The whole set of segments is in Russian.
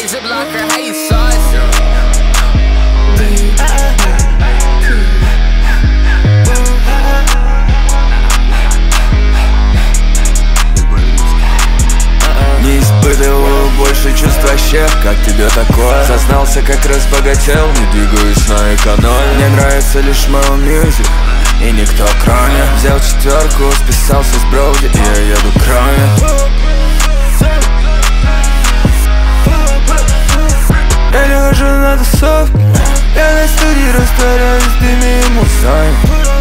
Razor blocker, how you sauce? Не испытываю больше чувств вообще, как тебе такое? Сознался, как разбогател, не двигаюсь на экономе. Мне нравится лишь мой мьюзик и никто кроме. Взял четверку, списался с броуди, и я еду к Роме. Я не хожу на тусовки, я на студии растворяюсь в дыме и мусой.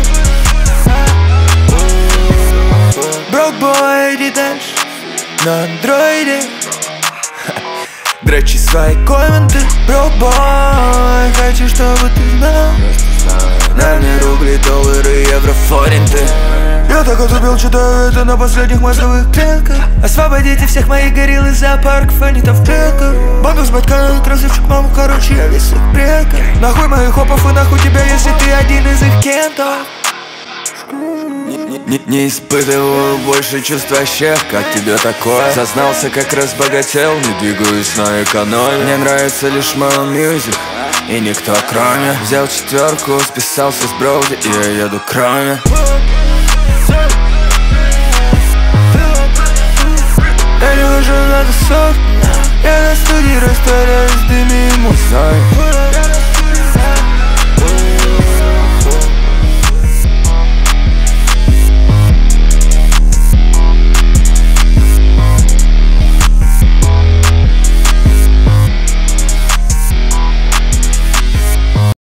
Брокбой, иди дальше на андроиде. Дрочи свои комменты, брокбой. Хочу, чтобы ты знал, на мне рубли, доллары, евро, форинты. Я так отубил, читаю это на последних мозговых клетках. Освободите всех моих горилл из зоопарков, они там в клетках. Банду с батьками, красавчик, маму, короче, я весь их предков. Нахуй моих хопов и нахуй тебя, если ты один из их кентов. Не испытываю больше чувств вообще, как тебе такое? Сознался, как разбогател, не двигаюсь на экономе. Мне нравится лишь мой мьюзик и никто кроме. Взял четверку, списался с броуди, и я еду к Роме. Я не хожу на тусовки, я на студии растворяюсь в дыме и мусой.